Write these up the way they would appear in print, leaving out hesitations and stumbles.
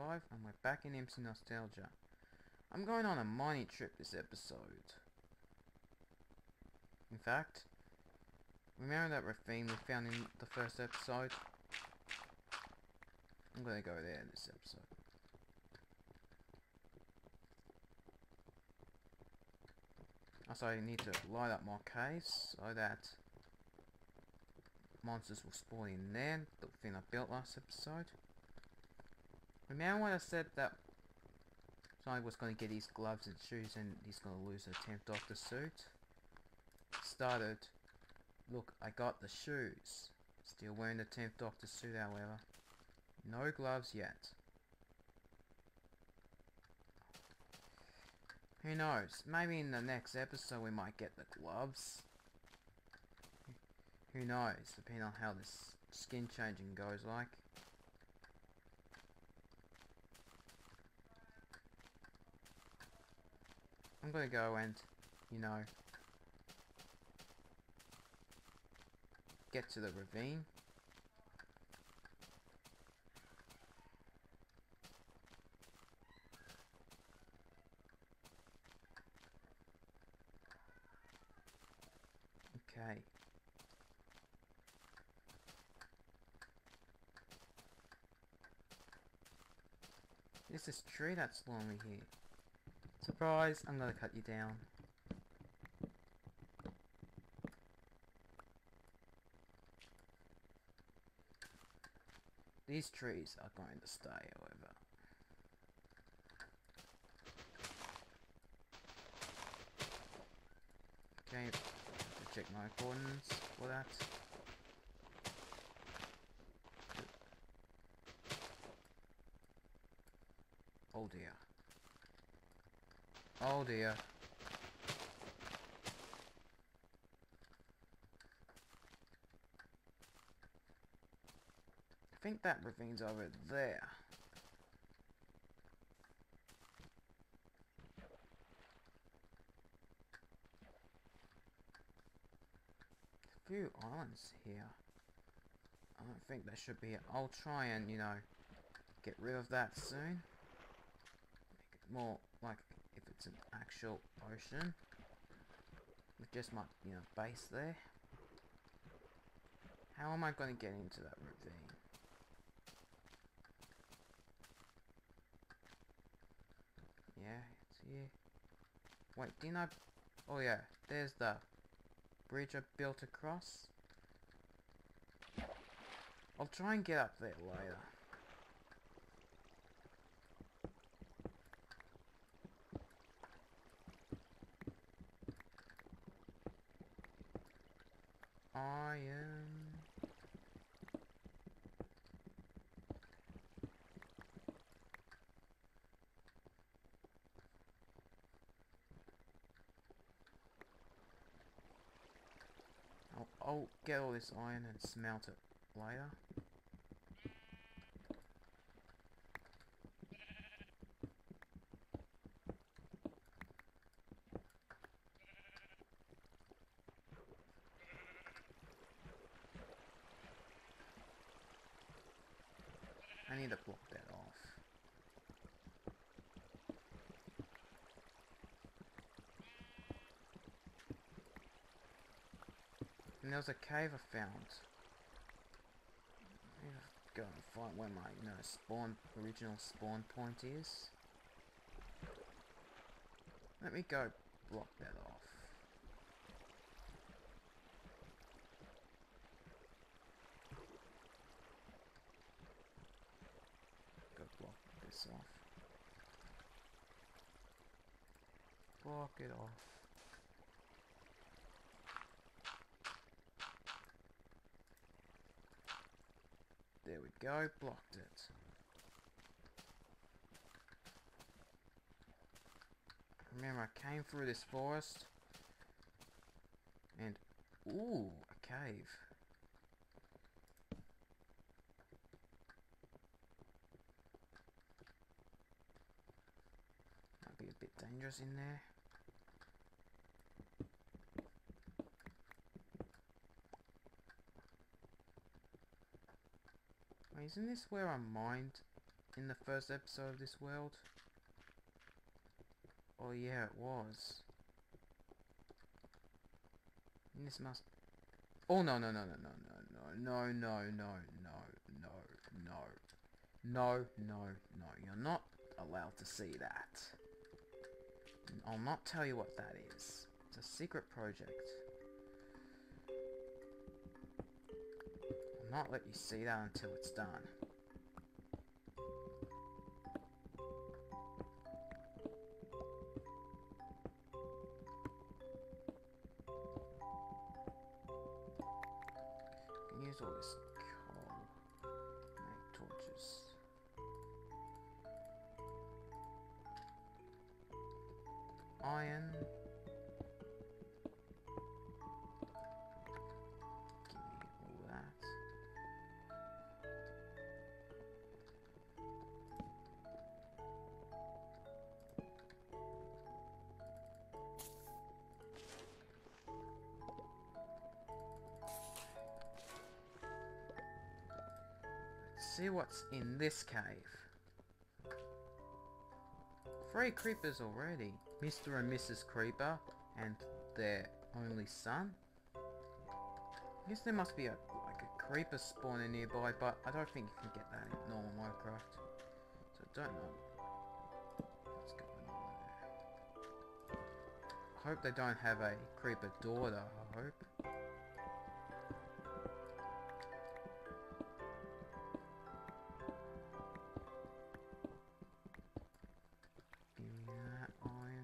guys, and we're back in Mcnostalgia. I'm going on a mining trip this episode. In fact, remember that ravine we found in the first episode? I'm gonna go there in this episode. Also, I need to light up my caves so that monsters will spawn in there, the thing I built last episode. Remember when I said that somebody was going to get his gloves and shoes and he's going to lose the 10th Doctor suit? Started. Look, I got the shoes. Still wearing the 10th Doctor suit, however. No gloves yet. Who knows? Maybe in the next episode we might get the gloves. Who knows? Depending on how this skin changing goes like. I'm gonna go and, you know, get to the ravine. Okay. There's this tree that's lonely here. Surprise, I'm gonna cut you down. These trees are going to stay, however. Okay, have to check my coordinates for that. Oh dear. Oh dear. I think that ravine's over there. A few islands here. I don't think there should be. I'll try and, you know, get rid of that soon. Make it more like if it's an actual ocean. With just my, you know, base there. How am I going to get into that ravine? Yeah, it's here. Wait, didn't I... Oh yeah, there's the bridge I built across. I'll try and get up there later. Iron. I'll get all this iron and smelt it later. I need to block that off. And there was a cave I found. I need to go and find where my, you know, original spawn point is. Let me go block that off. Go block this off. Block it off. There we go, blocked it. Remember, I came through this forest. And, ooh, a cave. Might be a bit dangerous in there. Isn't this where I mined in the first episode of this world? Oh yeah, it was. And this must... Oh no no no no no no no no no no no no no no no, you're not allowed to see that. I'll not tell you what that is. It's a secret project. I'll not let you see that until it's done. I can use all this coal. Make torches. Iron. Give me all that. Let's see what's in this cave. 3 creepers already. Mr. and Mrs. Creeper and their only son. I guess there must be like a creeper spawner nearby, but I don't think you can get that in normal Minecraft. So I don't know what's going on there. I hope they don't have a creeper daughter, I hope. Give me that iron.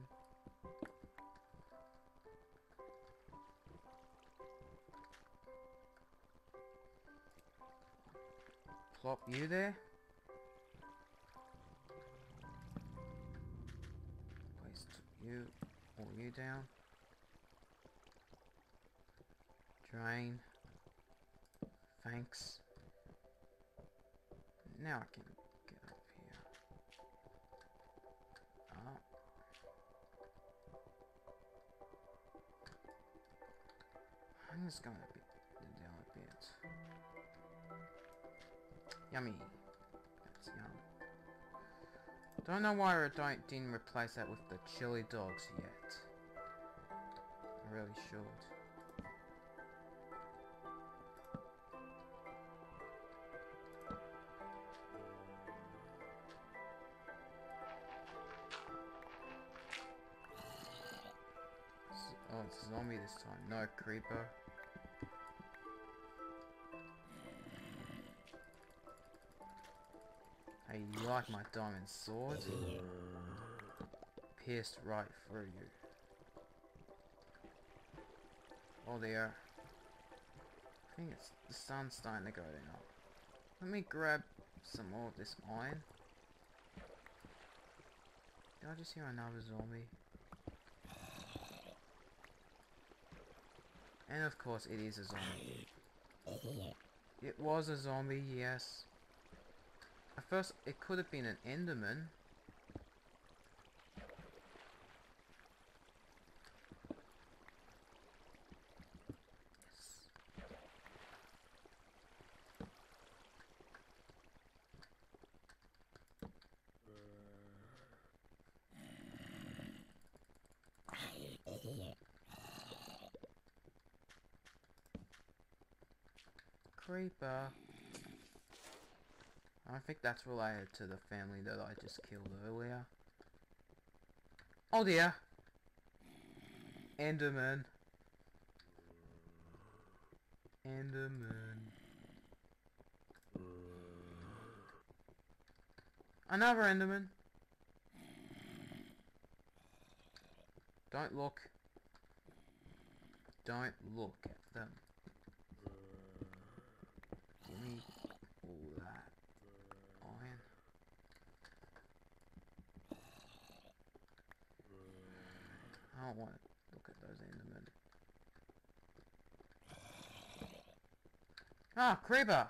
Plop you there. Place you, all you down. Drain. Thanks. Now I can get up here. Up. I'm just going a bit down a bit. Yummy. That's yum. Don't know why I didn't replace that with the chili dogs yet. I really should. Oh, it's a zombie this time. No creeper. Hey, you like my diamond sword? Pierced right through you. Oh dear. I think it's the sun's starting to go down. Let me grab some more of this iron. Did I just hear another zombie? And of course it is a zombie. It was a zombie, yes. At first it could have been an Enderman. Creeper. I think that's related to the family that I just killed earlier. Oh dear! Enderman. Enderman. Another Enderman. Don't look. Don't look at them. Give me all that iron. I don't want to look at those Endermen. Ah, creeper!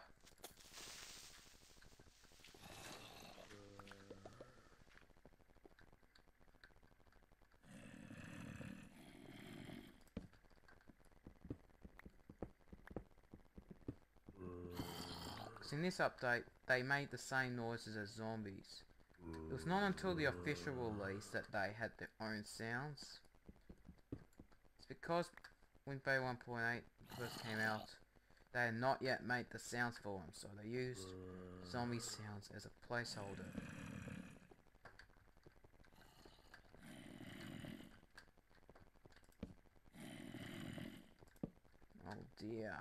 'Cause in this update, they made the same noises as zombies. It was not until the official release that they had their own sounds. It's because when Beta 1.8 first came out, they had not yet made the sounds for them, so they used zombie sounds as a placeholder. Oh dear.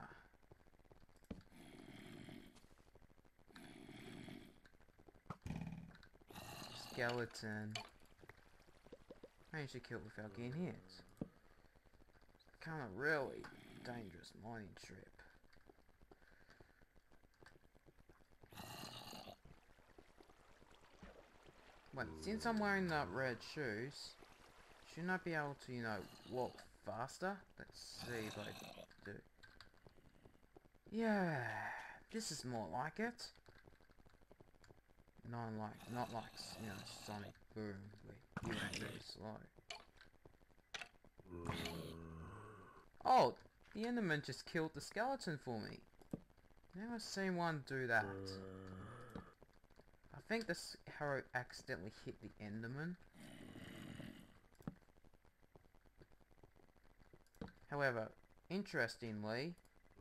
Skeleton. I should kill it without getting hit. It's kind of really dangerous mining trip. But since I'm wearing the red shoes, shouldn't I be able to, you know, walk faster? Let's see if I do. Yeah, this is more like it. Not like, you know, Sonic Boom, where you went really slow. Oh, the Enderman just killed the skeleton for me. Never seen one do that. I think this arrow accidentally hit the Enderman. However, interestingly,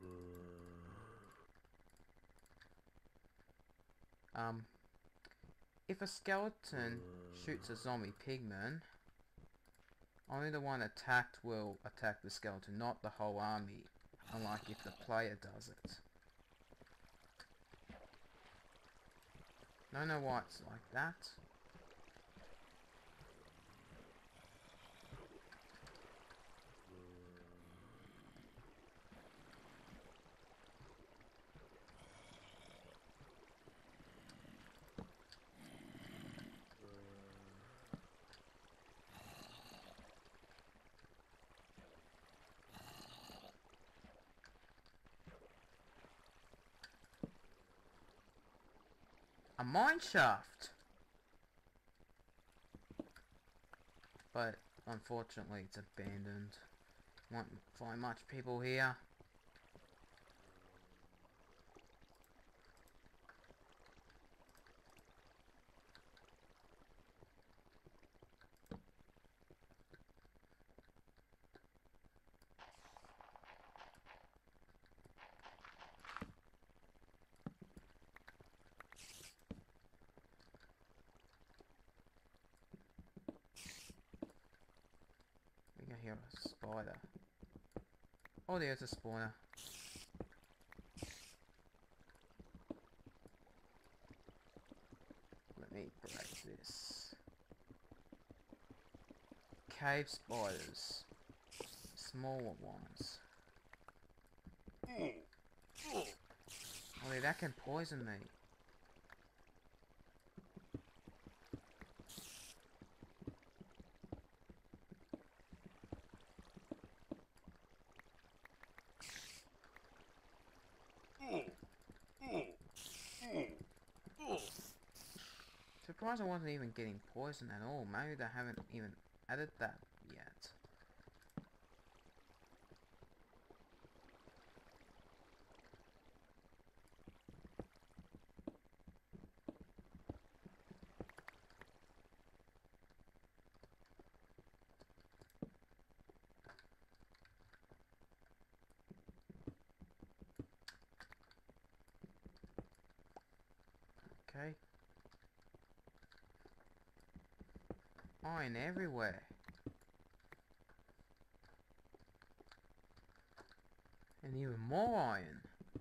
if a skeleton shoots a zombie pigman, only the one attacked will attack the skeleton, not the whole army, unlike if the player does it. Don't know why it's like that. A mine shaft! But unfortunately it's abandoned. Won't find much people here. We can hear a spider. Oh, there's a spawner. Let me break this. Cave spiders. Smaller ones. Oh, yeah, that can poison me. Surprised I wasn't even getting poisoned at all. Maybe they haven't even added that yet. Okay. Iron everywhere. And even more iron.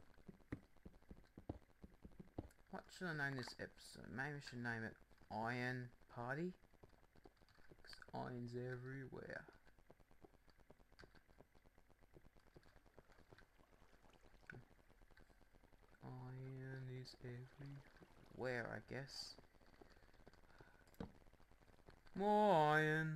What should I name this episode? Maybe I should name it Iron Party? Because iron's everywhere. Iron is everywhere, I guess. More iron.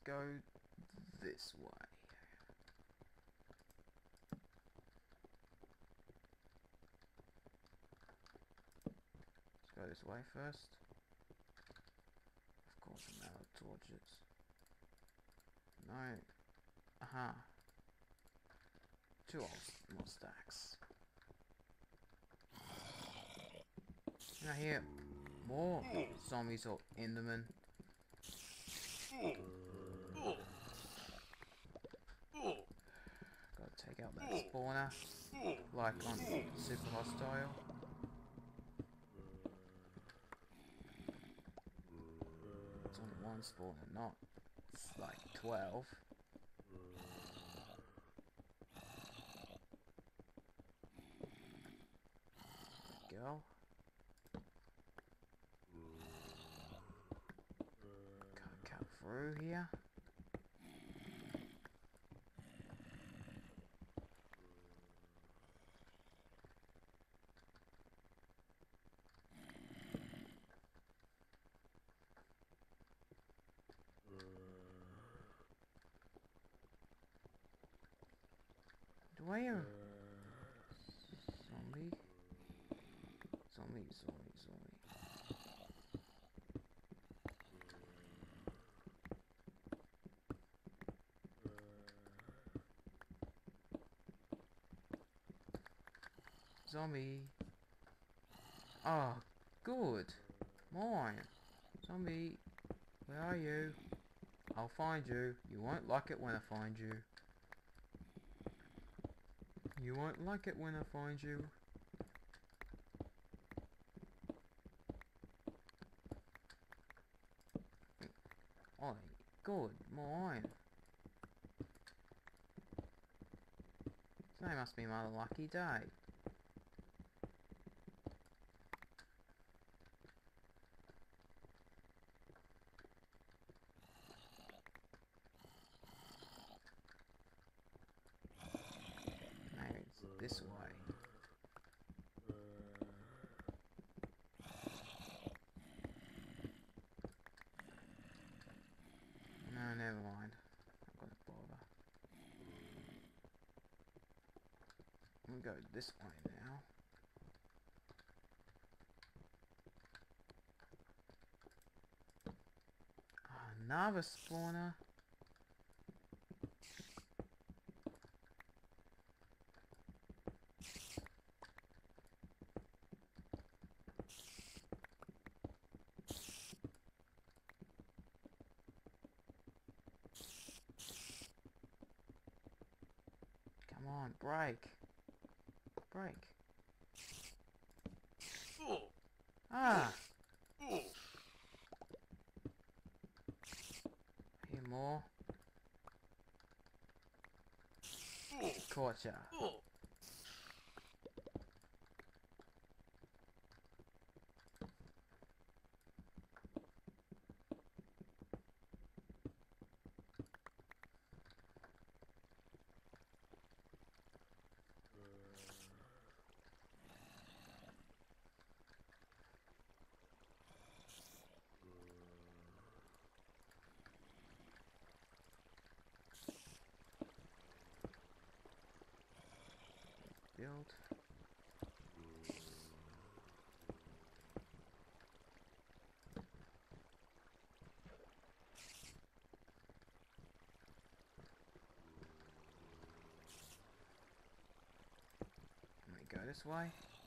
go this way. Let's go this way first. Of course, I'm out of torches. No. Aha. 2 more stacks. And I hear more zombies or Endermen. Gotta take out that spawner, like on Super Hostile. It's only one spawner, not it's like 12. There we go. Gotta cut through here. Do I hear zombie? Zombie. Zombie. Oh, good. Mine. Zombie. Where are you? I'll find you. You won't like it when I find you. You won't like it when I find you. Oh, good. Mine. Today must be my lucky day. Maybe it's this way. No, never mind. I'm gonna bother. I'm gonna go this way now. Another spawner. Come on, break. Break. Ah! Hear more. Gotcha. Build. Let me go this way.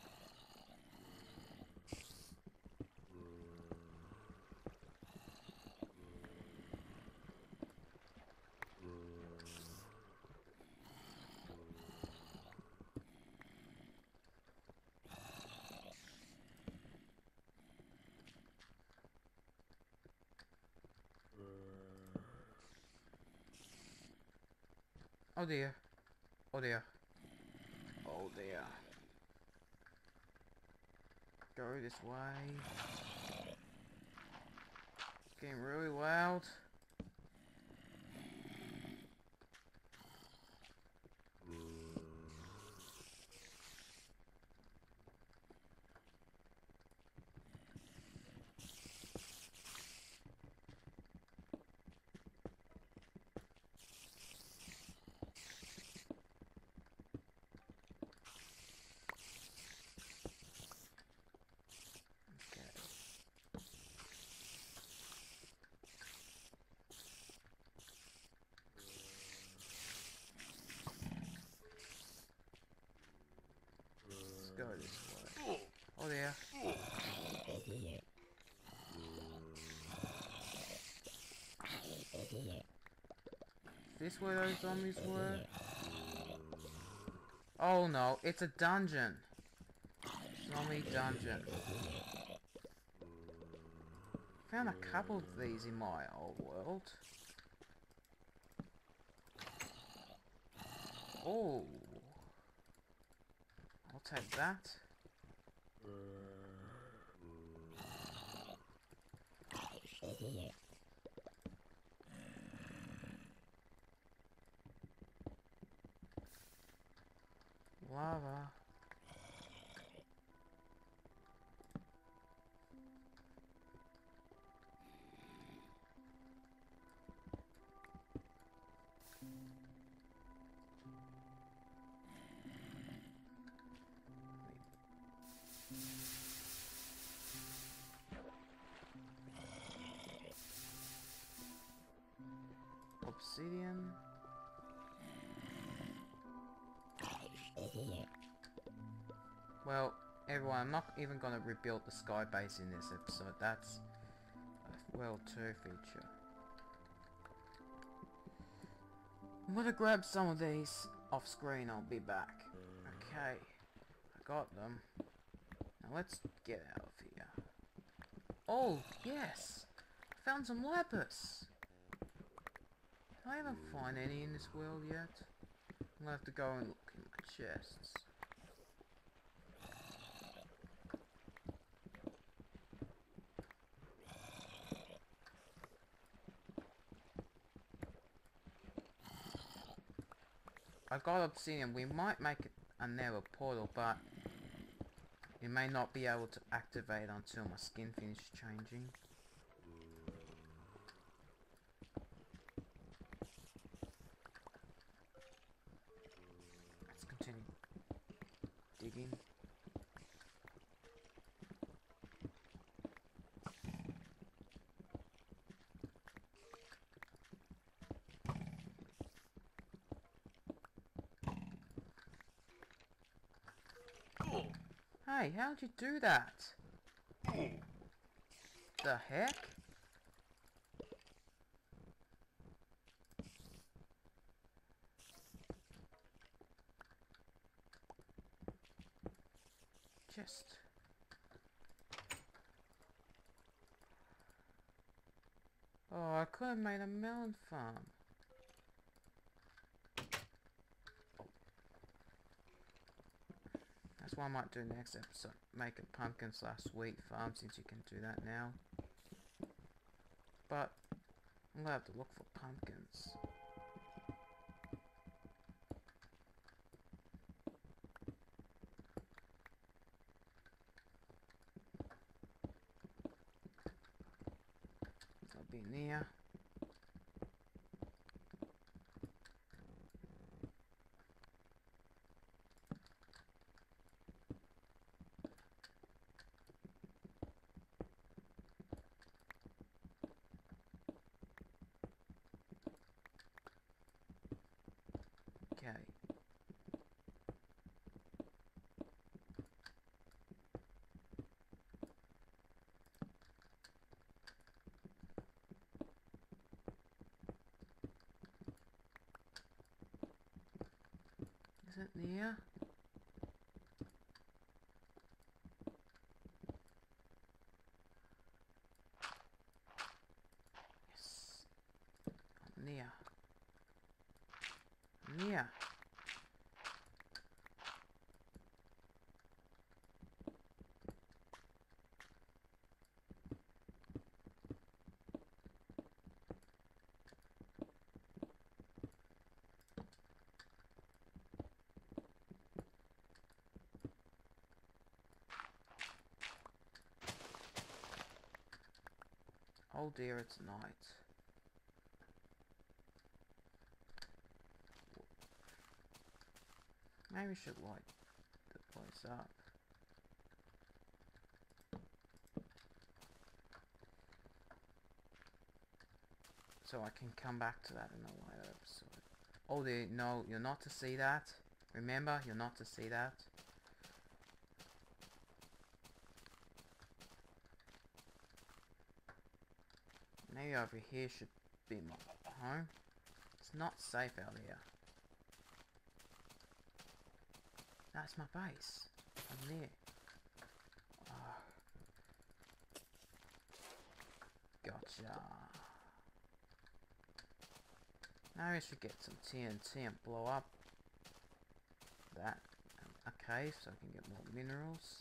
Oh dear. Oh dear. Oh dear. Go this way. It's getting really loud. go this way. Oh there. Is this where those zombies were? Oh no, it's a dungeon. Zombie dungeon. Found a couple of these in my old world. Oh. I'll take that. Lava. Obsidian. Well, everyone, I'm not even gonna rebuild the sky base in this episode. That's a World 2 feature. I'm gonna grab some of these off screen. I'll be back. Okay, I got them. Now let's get out of here. Oh, yes! I found some lapis! Did I even find any in this world yet? I'm gonna have to go and look in my chests. I got obsidian. We might make it a nether portal, but it may not be able to activate until my skin finishes changing. Let's continue digging. Hey, how'd you do that? The heck? Just... Oh, I could have made a melon farm. That's what I might do next episode. Make a pumpkin/wheat farm, since you can do that now. But I'm gonna have to look for pumpkins. I'll be near. Okay. Is it near? Yes. I'm near. I'm near. Oh dear, it's night. Maybe we should light the place up. So I can come back to that in a later episode. Oh dear, no, you're not to see that. Remember, you're not to see that. Maybe over here should be my home. It's not safe out here. That's my base. I'm there. Oh. Gotcha. Now I should get some TNT and blow up that a cave so I can get more minerals.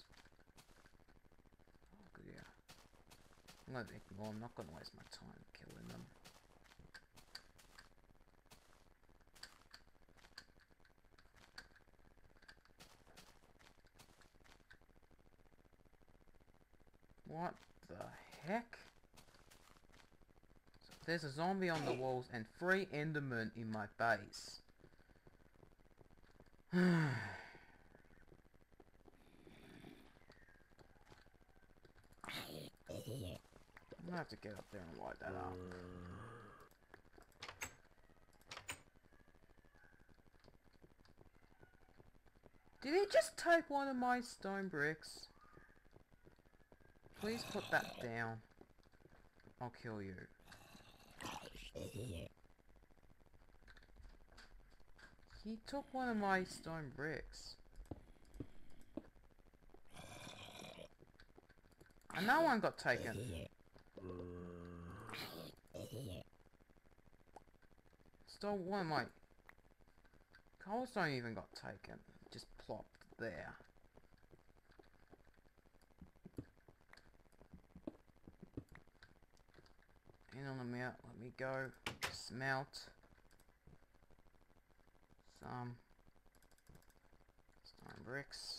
Oh, good, yeah. I'm gonna ignore. I'm not gonna waste my time killing them. What the heck? So there's a zombie on the walls and 3 endermen in my base. I'm gonna have to get up there and light that up. Did he just take one of my stone bricks? Please put that down. I'll kill you. He took one of my stone bricks. And that one got taken. Stole one of my... Cobblestone even got taken. Just plopped there. In on the mount, let me go. Smelt. Some stone bricks.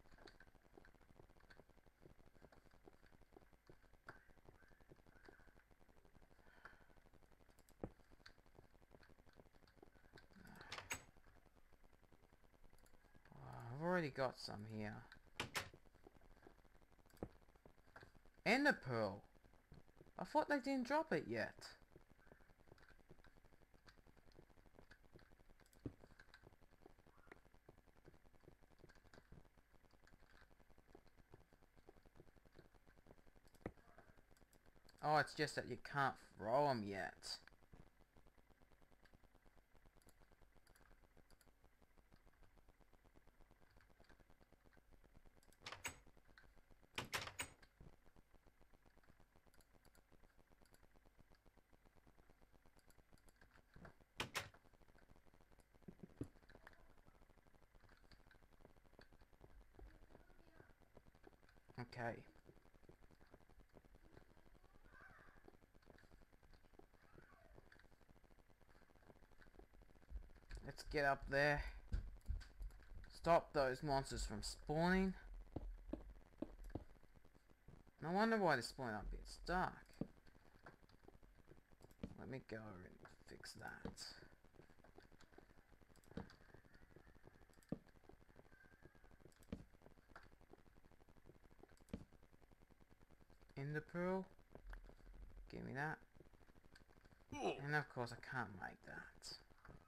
I've already got some here. Ender pearl. I thought they didn't drop it yet. Oh, it's just that you can't throw them yet. Okay. Let's get up there. Stop those monsters from spawning. No wonder why they spawn up here. It's dark. Let me go and fix that. Ender pearl. Give me that. And of course I can't make that.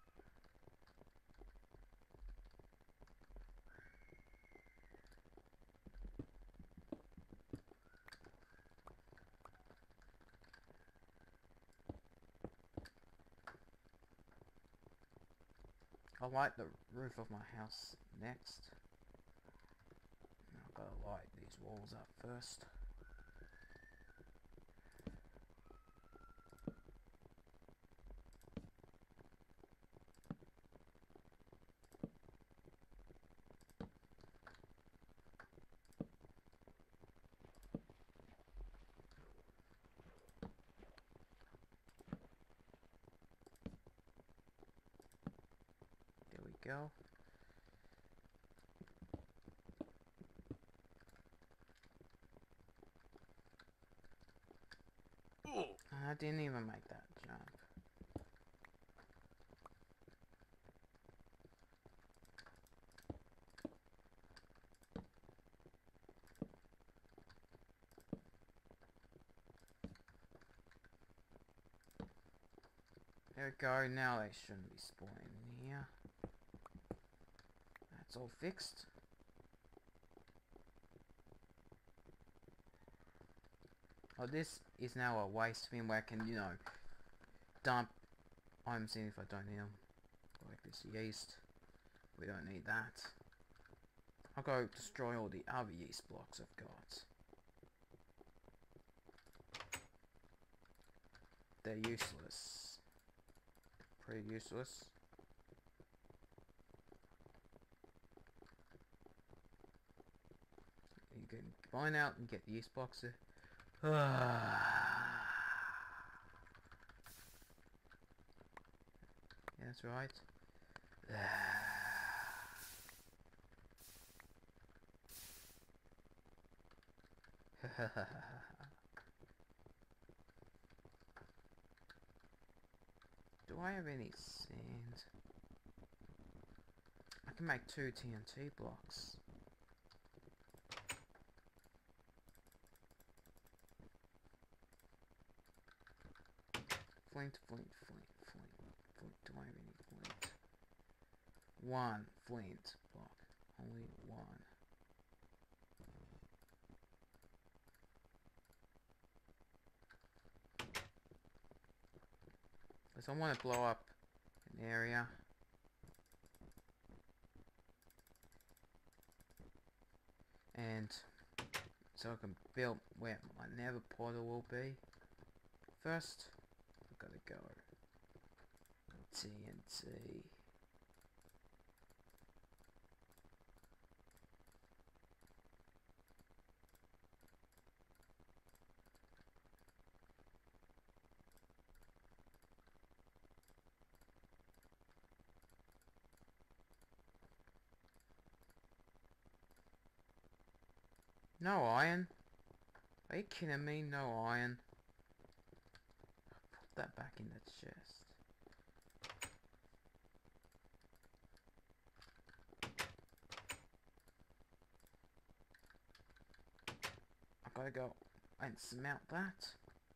I'll light the roof of my house next. I've got to light these walls up first. There we go. I didn't even make that jump. There we go, now they shouldn't be spawning here. That's all fixed. Oh, this is now a waste bin where I can, you know, dump items in if I don't need them. Like this yeast. We don't need that. I'll go destroy all the other yeast blocks I've got. They're useless. Pretty useless. You can combine out and get the yeast blocks. Yeah, that's right. Do I have any sand? I can make 2 TNT blocks. Flint. Do I have any flint? 1 flint block. Only 1. Because I want to blow up an area. And so I can build where my nether portal will be. First, I've got to go TNT. No iron. Are you kidding me? No iron. Put that back in the chest. I've got to go and smelt that.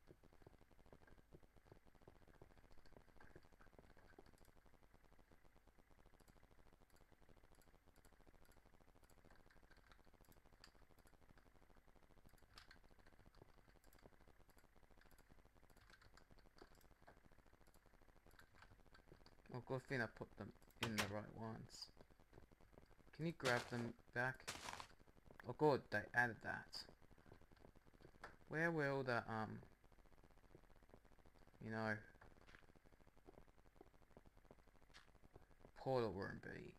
Well, good thing I put them in the right ones. Can you grab them back? Oh good, they added that. Where will the, you know, portal room be?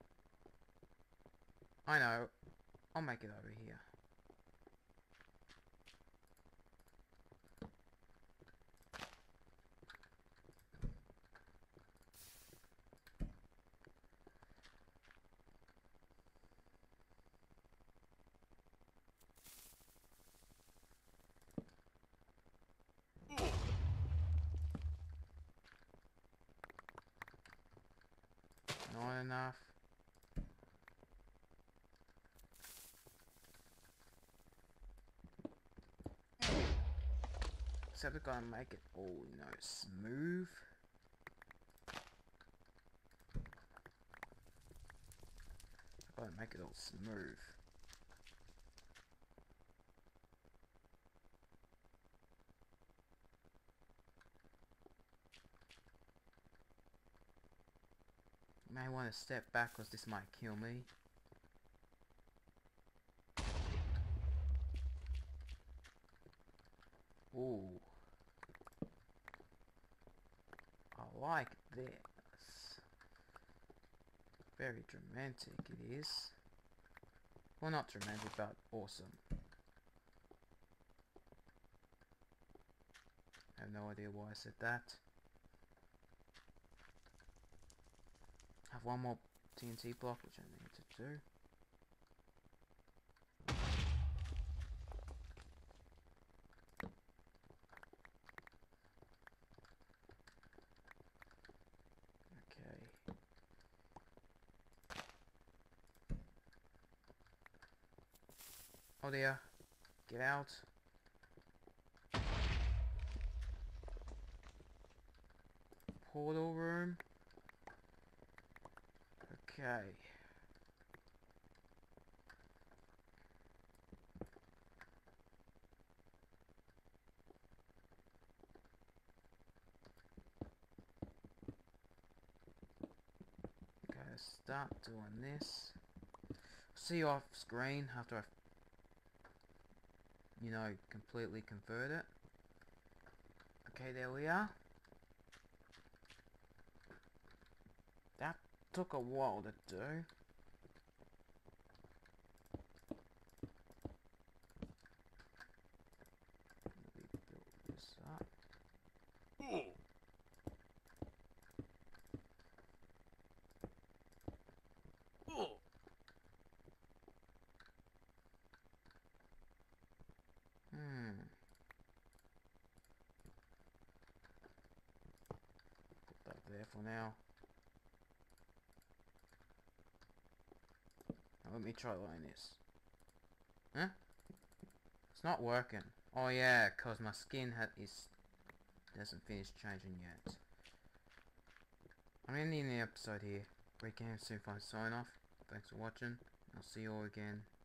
I know, I'll make it over here. Not enough. Except we've got to make it all, you know, smooth. I've got to make it all smooth. You may want to step back because this might kill me. Ooh. I like this. Very dramatic it is. Well, not dramatic, but awesome. I have no idea why I said that. I have one more TNT block, which I need to do. Oh dear. Get out. Portal room. Okay. start doing this. See you off screen after I, you know, completely convert it. Okay, there we are. That took a while to do. Let me build this up. Put that there for now. Now let me try like this. Huh? It's not working. Oh yeah, cause my skin hasn't finished changing yet. I'm ending the episode here. Redgamer soon sign off. Thanks for watching. I'll see you all again